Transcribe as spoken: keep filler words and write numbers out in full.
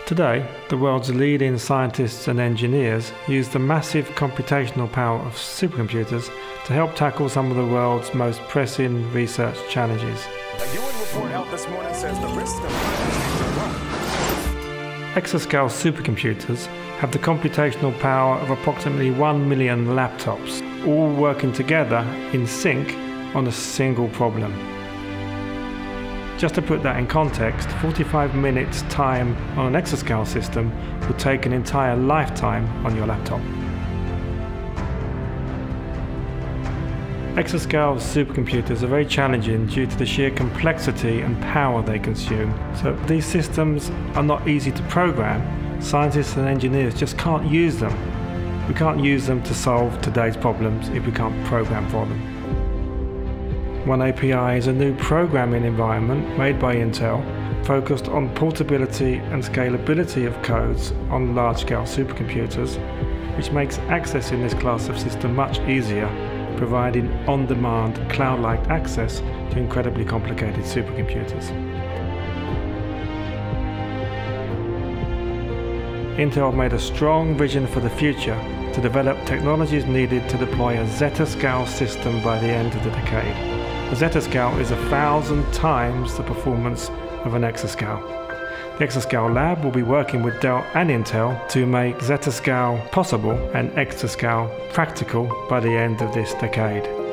Today, the world's leading scientists and engineers use the massive computational power of supercomputers to help tackle some of the world's most pressing research challenges. A U N report out this morning says the risk of Exascale supercomputers have the computational power of approximately one million laptops, all working together in sync on a single problem. Just to put that in context, forty-five minutes time on an exascale system would take an entire lifetime on your laptop. Exascale supercomputers are very challenging due to the sheer complexity and power they consume. So these systems are not easy to program. Scientists and engineers just can't use them. We can't use them to solve today's problems if we can't program for them. oneAPI is a new programming environment made by Intel focused on portability and scalability of codes on large-scale supercomputers, which makes accessing this class of system much easier, providing on-demand, cloud-like access to incredibly complicated supercomputers. Intel made a strong vision for the future to develop technologies needed to deploy a Zettascale system by the end of the decade. A Zettascale is a thousand times the performance of an exascale. The Exascale Lab will be working with Dell and Intel to make Zettascale possible and exascale practical by the end of this decade.